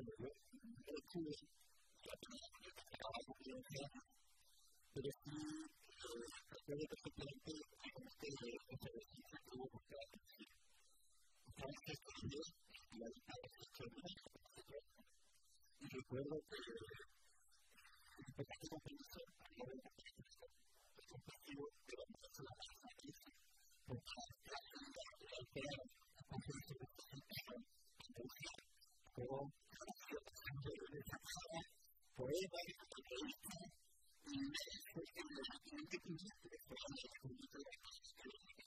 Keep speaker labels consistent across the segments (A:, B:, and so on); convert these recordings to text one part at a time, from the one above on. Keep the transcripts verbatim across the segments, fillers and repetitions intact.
A: pero sí, recuerdo perfectamente cómo este ejercicio tuvo que ser así. Estaba escribiendo y la guitarra se echó en una y recuerdo que empezaste a pensar a la hora de el compartido de la música de la música porque la vida la esperaba a partir de la presentación entonces todo de esa sala poemas entrevistas y fue que realmente pusiste después de la conducta de la música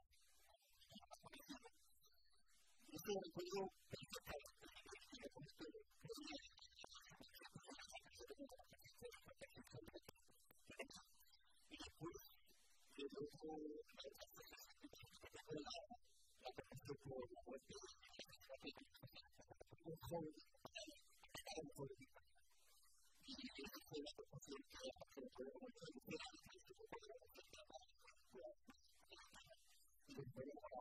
A: esto lo recuerdo perfectamente y después de luego la la capacidad por la muerte un joven un joven y esa fue la capacidad que la capacidad por la muerte y después de la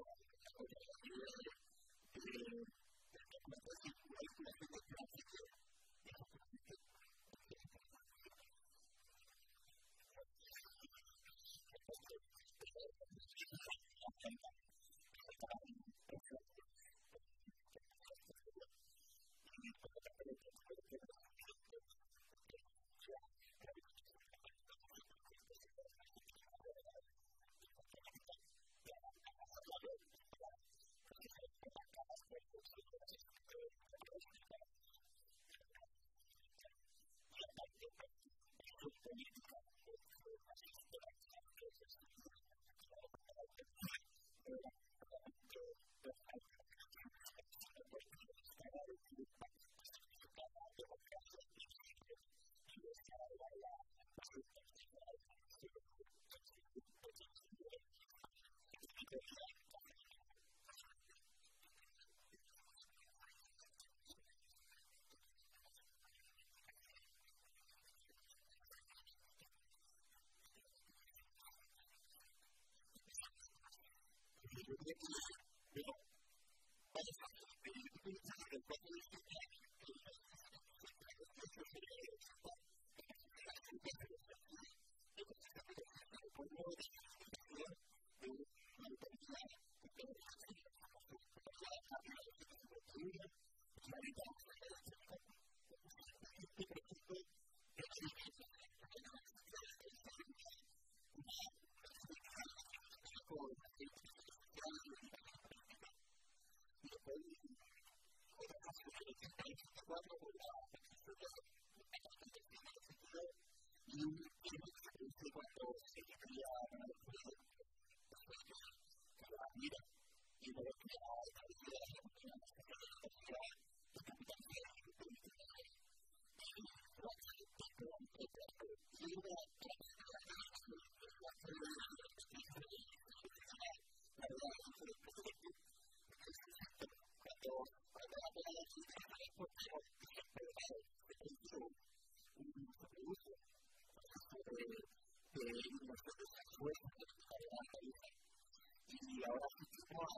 A: y ahora sí que a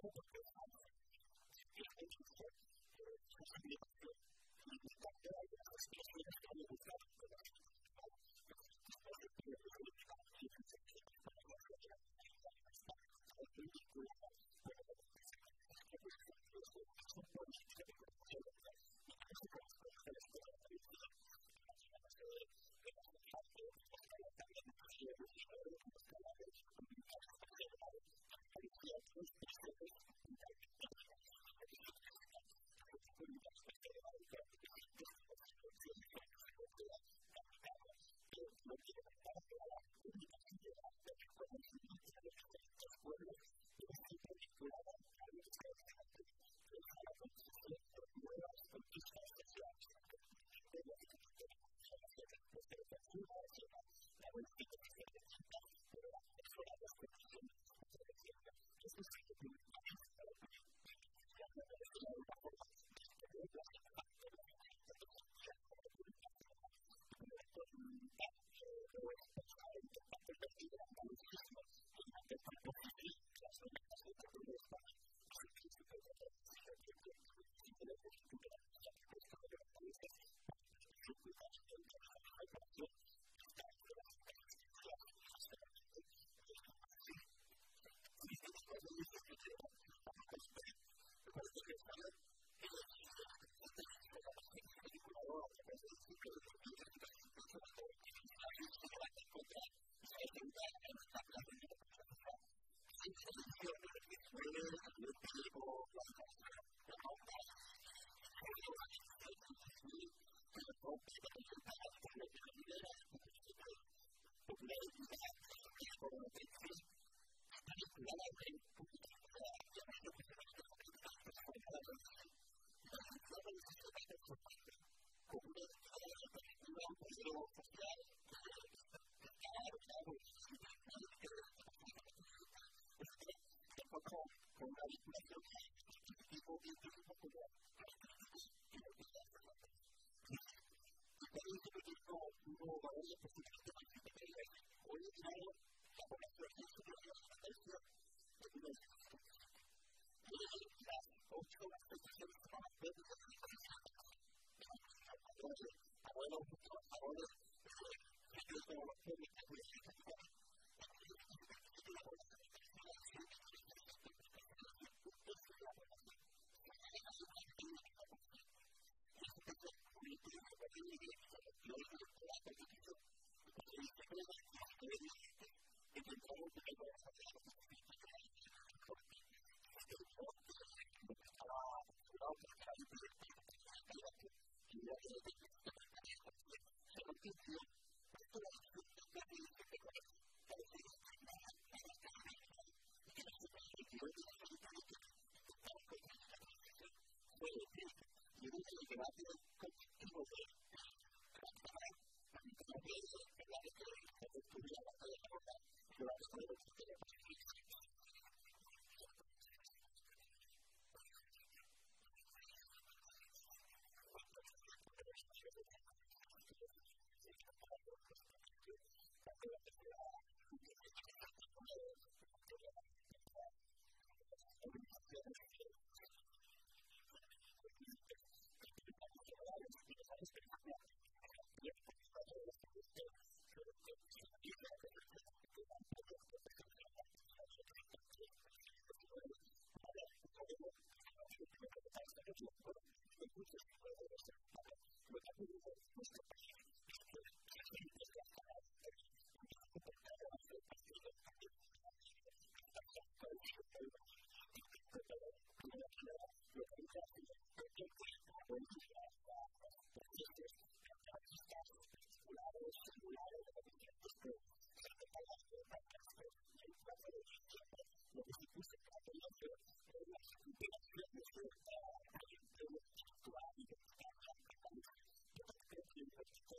B: Thank you.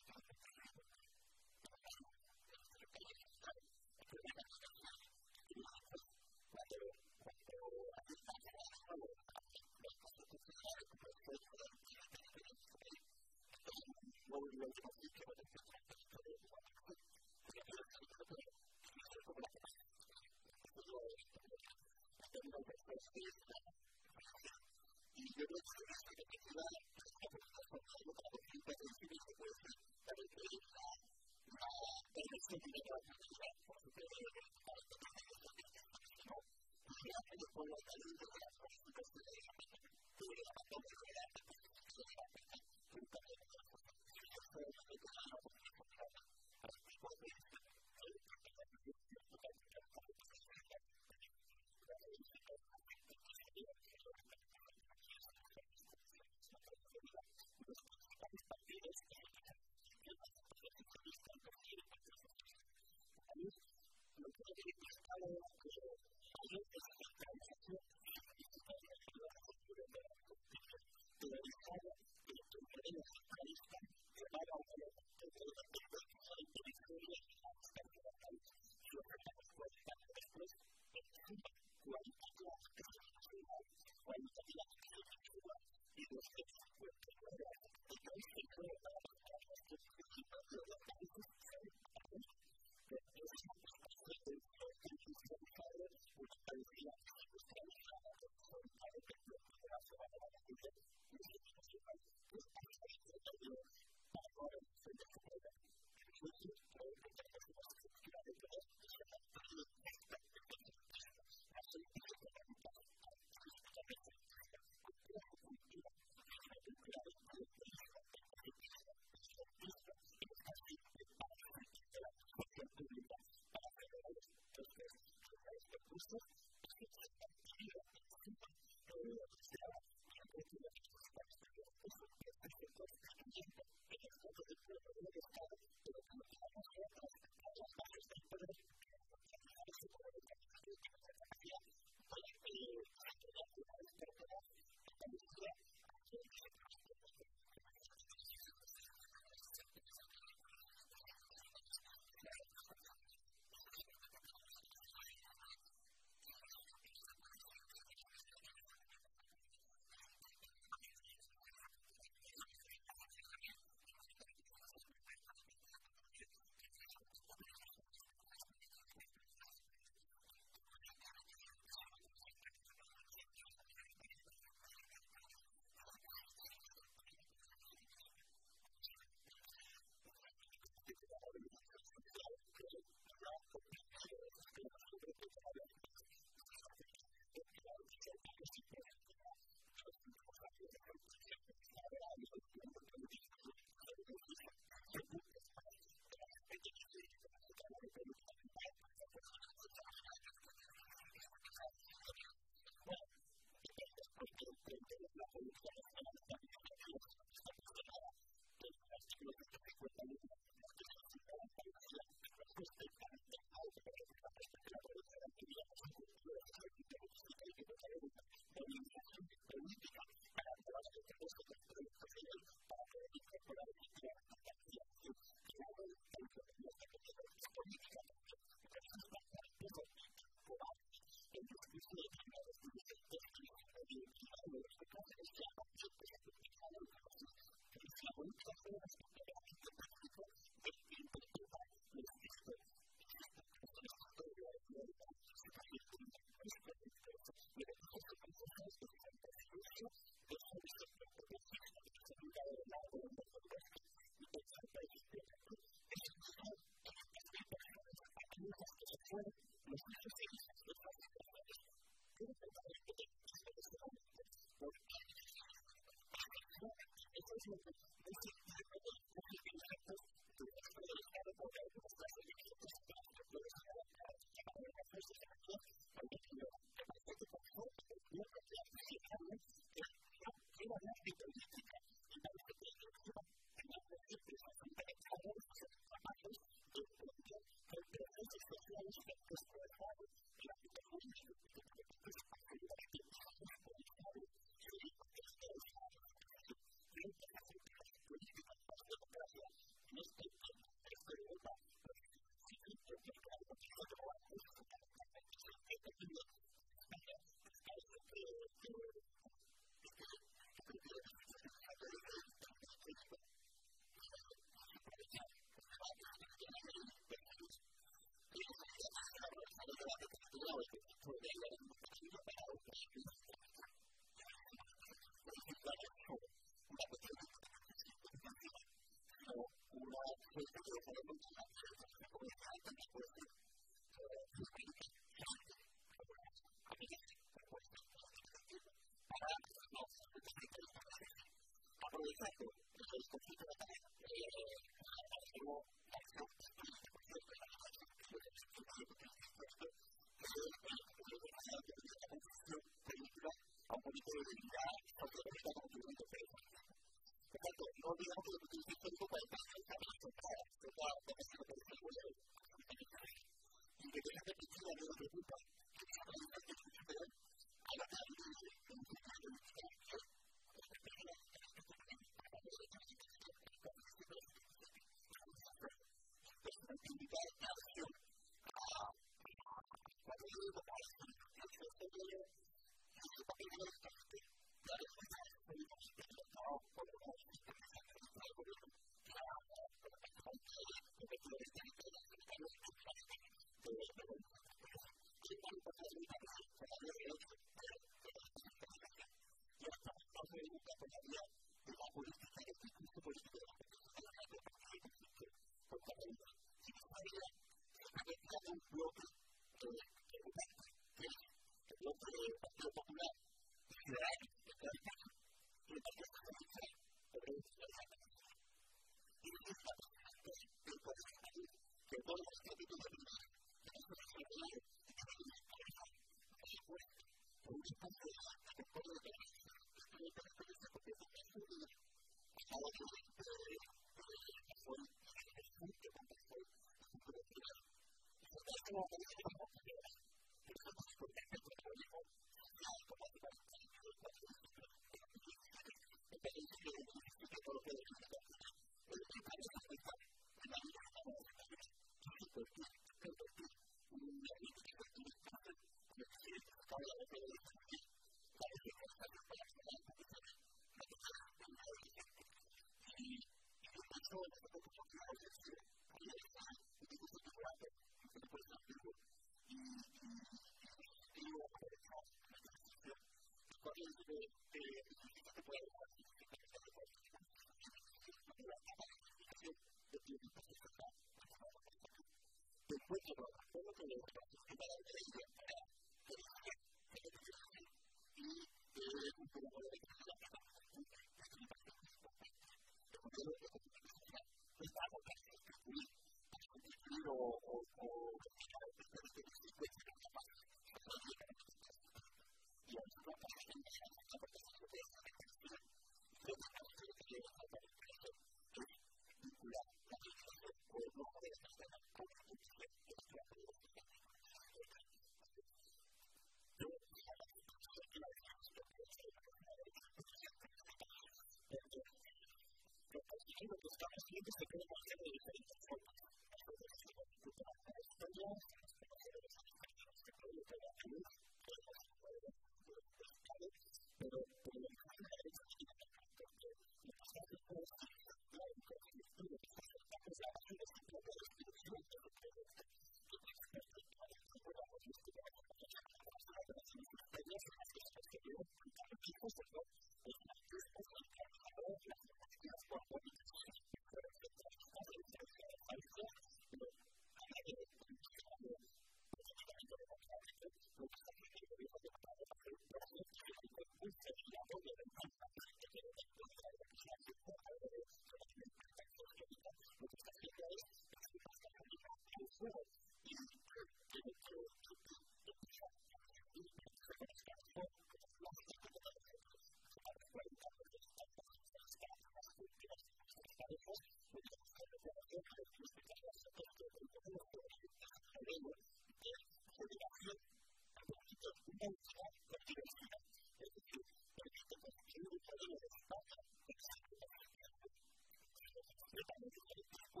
A: Puede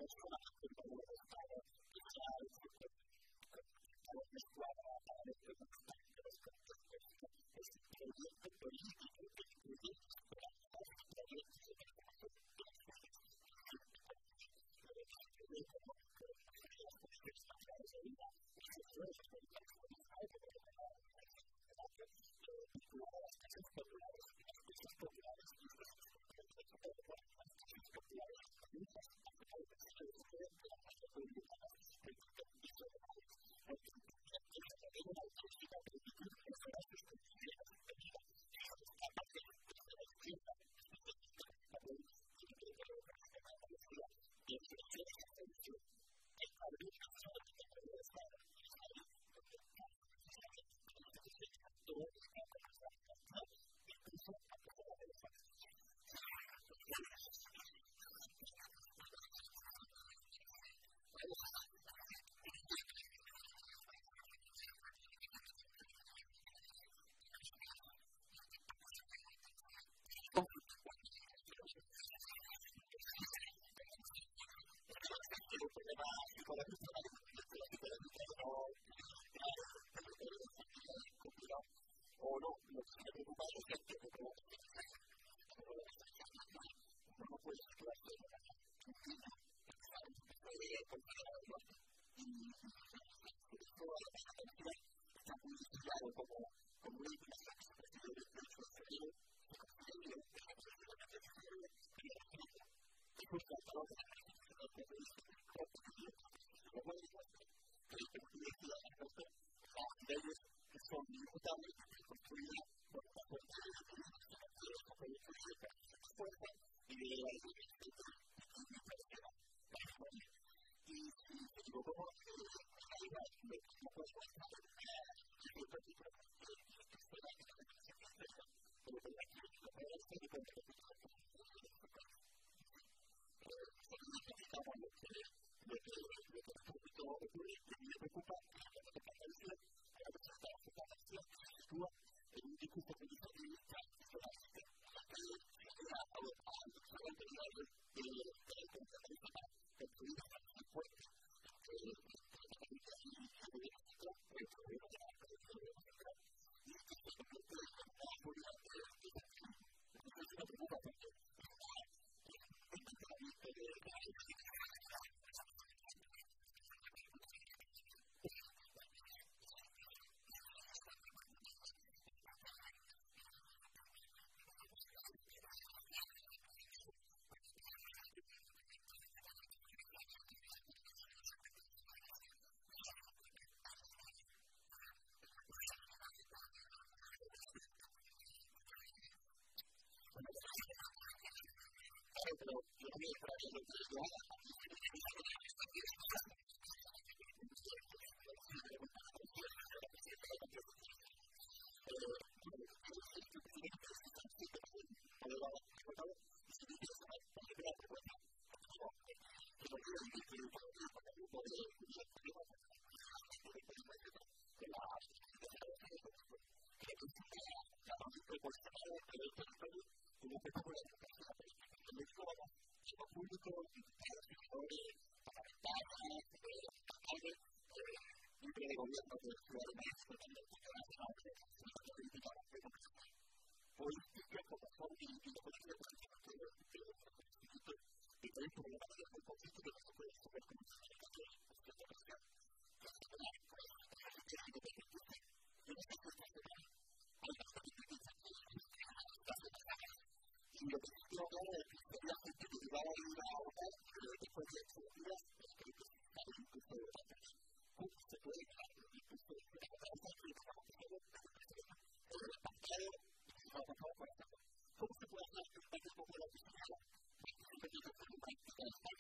A: persona che vuole stare in chiaro una squadra a mettere un stanco questi progetti politici e così per altri progetti che o no, lo que se preocupa es que no puede ser que la está muy estudiado como como una información que se percibe de derecho adquirido se considera y justo hasta ahora de ellos que son inmutables construidas por la fuerza de la fuerza y de la y si se equivocó hay una no puede ser pero que la gente que cuenta necesitamos lo que lo que lo que ocurre y me preocupa la capacitación la capacitación que se sitúa en un discurso político que tradicional que era a los anteriores de la conferencia construida muy fuerte que se hubiera sido el problema de la conferencia y que se convierte en una unidad de organización. Entonces me preocupa porque pero yo no me espero que lo que yo haga público y escritores parlamentarios, alcaldes, libre de gobierno de Ciudad de México, también internacional, política, política, como son y la política política que los institutos y por eso la parte del conflicto que no se puede resolver como se tiene que hacer, es que la presión que se puede hacer, que se puede hacer, y en esta cuestión hay bastantes críticas y lo que se quiere hablar es que sería gente que llevaba a ir a ahora después de estructuras que hay incluso de otras cómo se puede crear incluso de la cabeza que estamos teniendo el pasado y se va a pasar por acá cómo se puede hacer que el país como la oficina que siempre tiene que hacer un práctica de espacio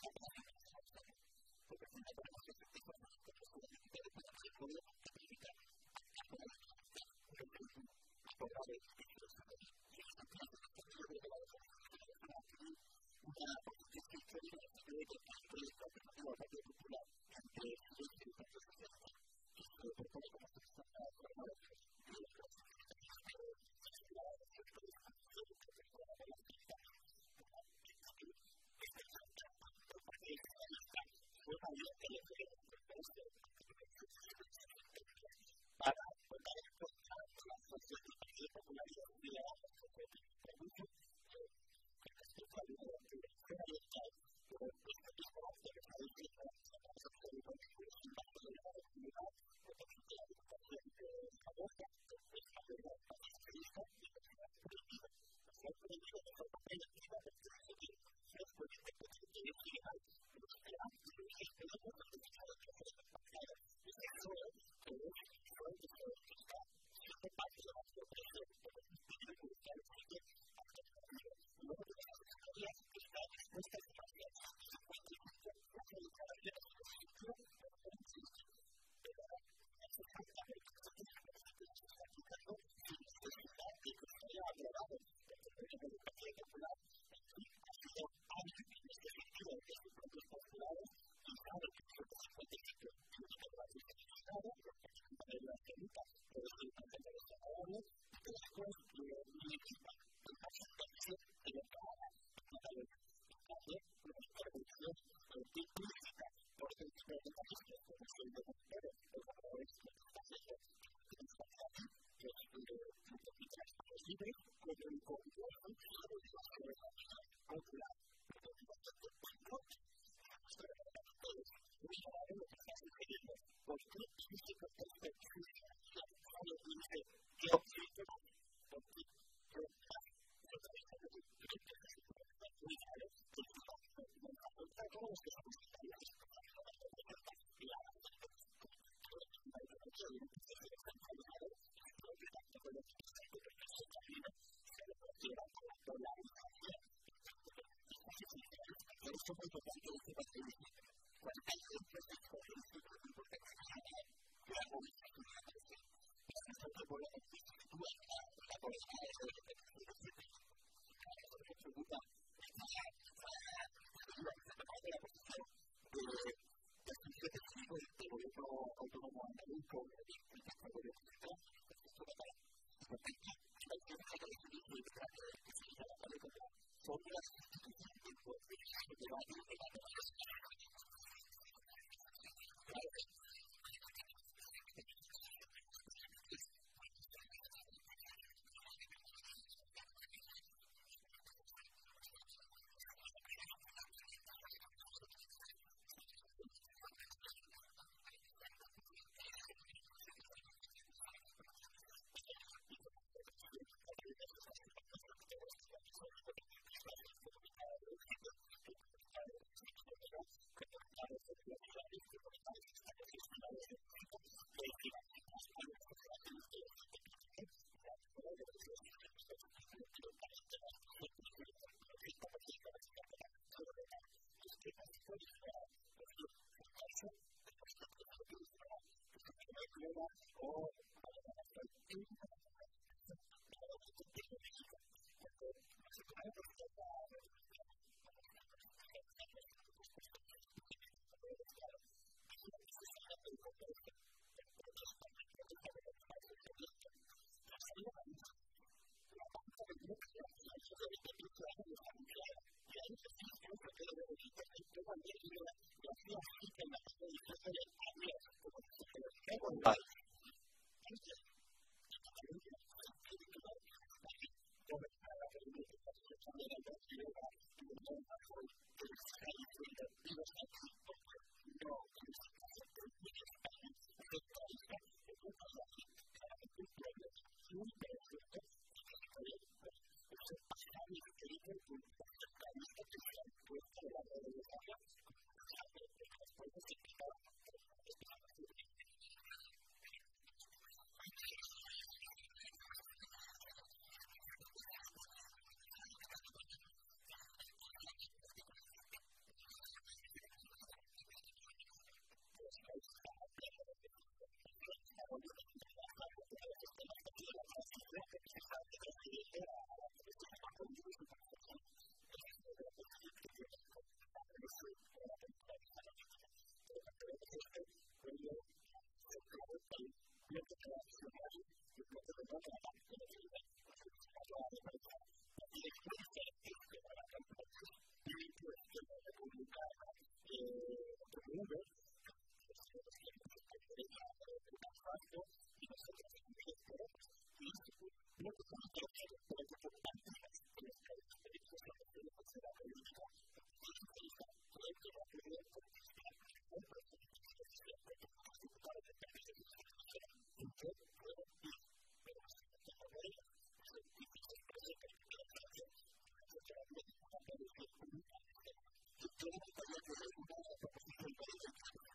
A: porque si no podemos hacer este tipo de cosas que se puede hacer puede significar una política histórica que se debe construir la alternativa al Partido Popular ante el siguiente Partido Socialista que se propone como representante de la Cámara de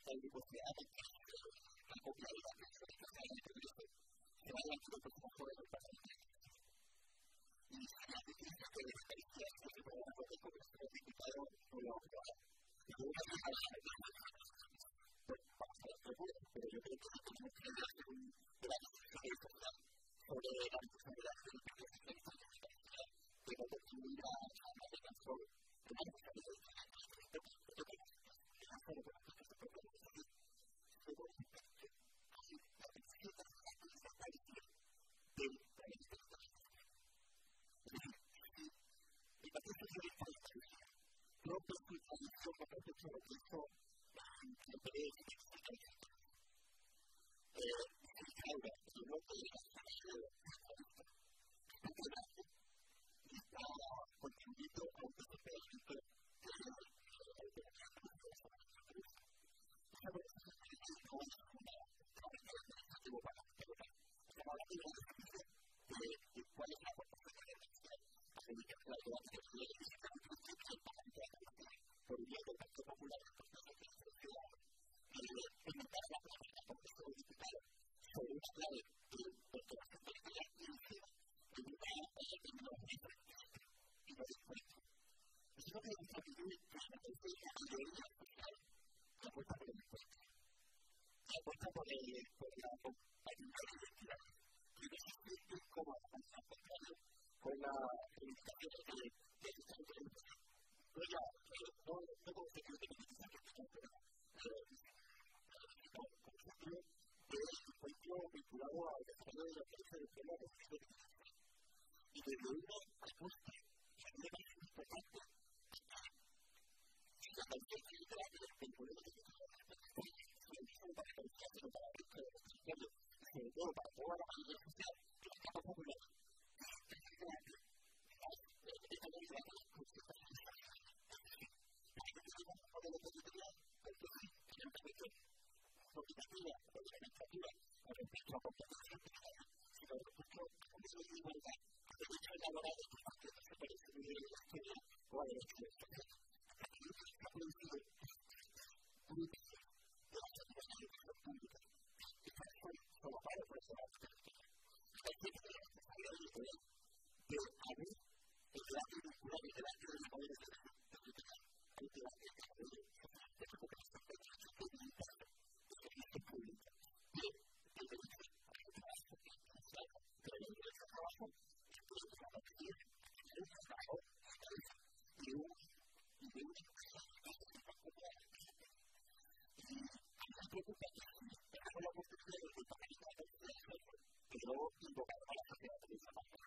A: la universidad la popularidad que se está en el proyecto se vaya a hacer como fuera del Parlamento. Y la justicia que les parecía que se puede hacer como los diputados no lo han y luego también a la pues vamos a ver qué ocurre, pero yo creo que tenemos que hacer un debate social sobre la responsabilidad de los partidos socialistas y democráticos de la oportunidad a la de control de la responsabilidad de los partidos políticos que no solo con los partidos políticos, sino con los partidos así la decisión de la justicia política del país de los partidos. Es decir, el Partido Socialista de España no permite la decisión de la protección de eso el periodo de justicia eh, ahora, si no te digas que está quedando y está contribuyendo a un procedimiento que es el de la esa protección no es una administrativa para celebrar. Estamos hablando de una definición de cuál es la aportación de la administración a la educación de la tecnología y esa definición que se pasa en la tecnología por vía del Partido Popular de Partido Socialista y implementar la política por eso los diputados sobre una clave de perturbación política y encima de una tecnología y no descuento. Y yo creo que esa actitud que se me parece la mayoría social que apuesta por el descuento. Que apuesta por el por la compañía de identidad. Y que se siente como al contrario con la reivindicación de de esta diferencia. Pero ya, no no como se quiere tener que estar pero como ejemplo del encuentro vinculado al desarrollo de la ciencia de la educación y desde una apuesta que a mí me parece importante la conciencia literal del problema que se tiene en la educación para la educación para el resto de los territorios y sobre todo para toda la mayoría social que está popular precisamente esta realidad de la constitucionalidad para que tengamos un modelo territorial porque sí, evidentemente legislativa o administrativa con respecto a competencias científicas, sino respecto a condiciones de igualdad, a derechos laborales que no se parecen ni a la historia o a la historia social. Aquí se ha producido un índice de las administraciones públicas que son solo para por eso las características. Hay que tener la responsabilidad editorial de abrir el debate vinculado al debate de la poder de la política, el debate de la poder de la recuperación de la sostenibilidad servicio público y el derecho al trabajo social, pero el derecho al trabajo es que es una partida que el derecho al trabajo establece de un y de una empresa que se está ocupando y a mí me preocupa que tengamos la oportunidad de participar en la sociedad pero invocar a la sociedad de esa manera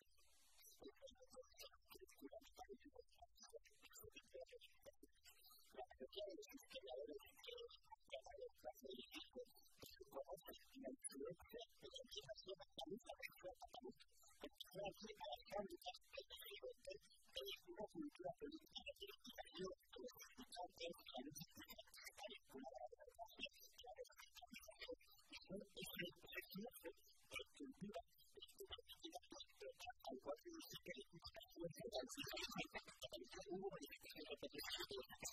A: la mayoría de los investigadores que tratan de clase de hijos conocen la influencia de la migración andaluza de la andaluza, porque se hace a las fábricas específicamente de una cultura política de investigación que los estudiantes de la universidad está vinculada a la educación y a la organización. Y son ese reflejo de cultura al cual se dice que la educación se da en hubo modificaciones repetidas de los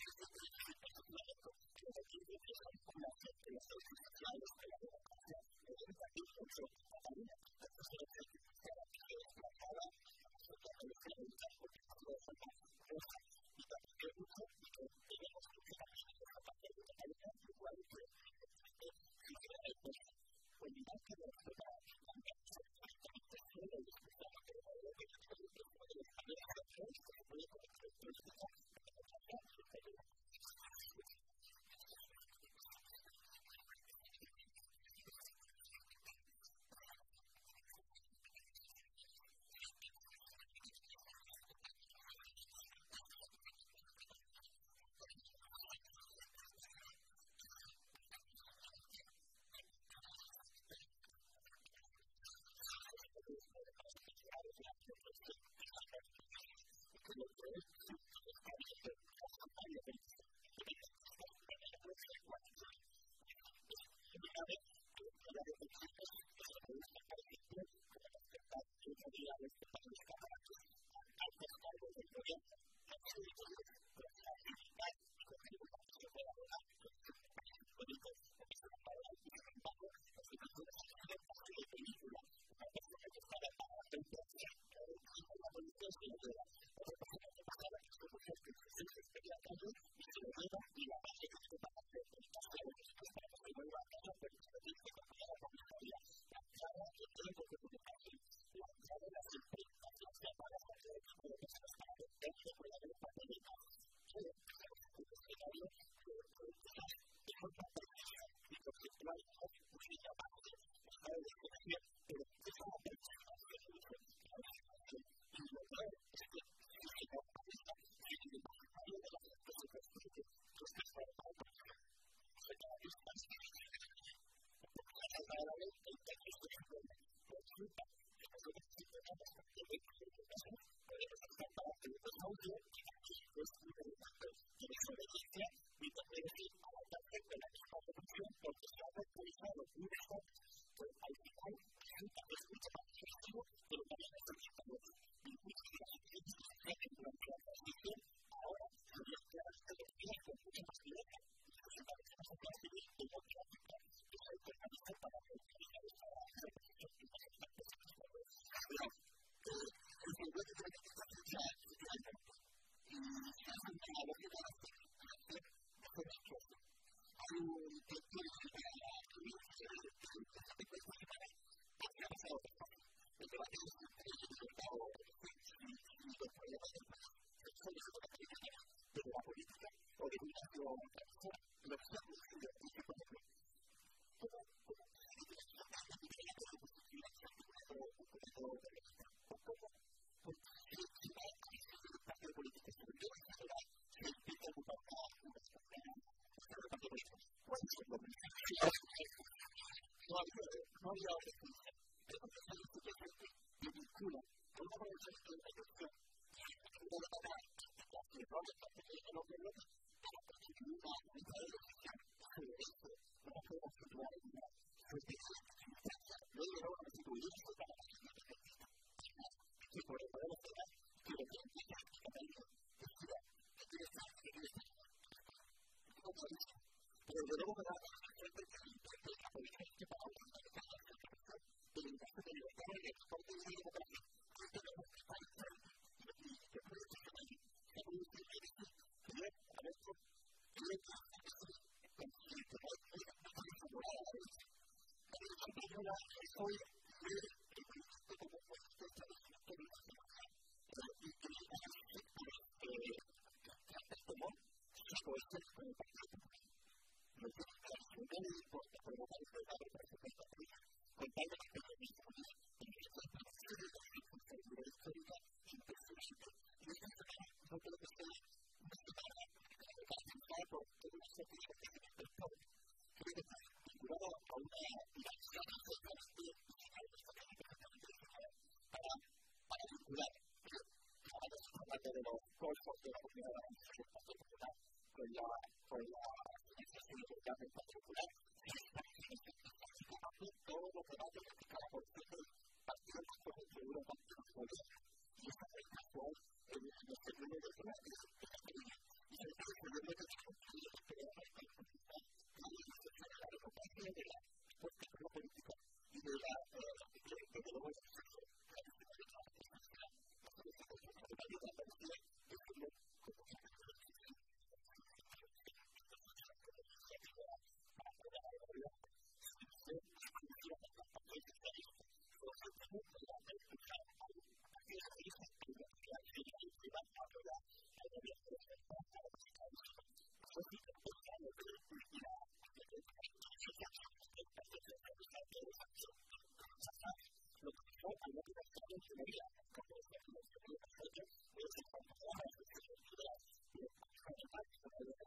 A: audio que aquí es muy relevante. Y en esa obediencia, mi también es adaptarse con la misma solución, porque si has actualizado un mejor, pues al final resulta que es mucho más efectivo, pero también es efectivo. Y muchas de las acciones que se hacen durante la transmisión, ahora se ven claras tecnologías con mucha más libertad. Incluso para que nos pueda servir de democrática, que se organiza para que utilice esta representación que nos está presentando. El problema de la estrategia efectivamente y se hace una lógica de hacer mejor esfuerzo. Hay un sector de la universidad de la semana que ha pasado por todo. El debate es entre el Estado y los problemas de la sexuales de la política, de la política o de una acción tradicional. Lo que se ha producido es que, por ejemplo, como se ha dicho, la política de la constitución se ha articulado un poquito de la un poco porque si va a existir un partido político superior en general, se intenta ocupar una situación de partido político. ¿Cuál es el problema? No había otra solución. Pero porque se ha dicho que se vincula con una población de la corrupción y de la manera que no le está pidiendo los gobiernos para constituir una unidad de decisión sobre esto, para poder constituir una sociedad democrática. Luego no van a constituir eso para la sociedad democrática. Y por el poder nacional, que lo que implica es que cada uno decida que quiere estar, que quiere estar. No puede ser. Pero de nuevo me da la sensación de que la política es que para uno no está la corrupción, pero el caso de libertad y el transporte de la democracia, que tenemos que estar en frente. Y yo creo que se va a ir. Se puede decir que es que yo, a ver, yo creo que es así, como si el que no es muy favorable a la derecha. Pero yo también yo la soy de el principio como fue esta de la historia nacional. Y que es así, pues, que como saco esto con el Partido Popular. Lo que a la gente le importa provocar el debate para su cuenta política, con tal de que se permita unir en esta relación de la circunstancia histórica impresionante. Y esta semana no creo que sea una semana caracterizada por toda una serie de actividades del pueblo. Creo que está vinculada a una dirección absolutamente digital de esta política para, para vincular. Ahora estamos hablando de los golfos de la comunidad valenciana del Partido Popular con la con la financiación ilegal del Partido Popular. Todo lo que va a significar la política del Partido Popular de Europa que nos gobierna. Y esta política es el segundo de la Cataluña. Y el segundo de la Cataluña es que la política de la democracia de la respuesta política y de la de de luego la lo que yo a lo que me está en teoría, como es la filosofía de nosotros, es el compromiso de la sociedad y el compromiso de la sociedad de la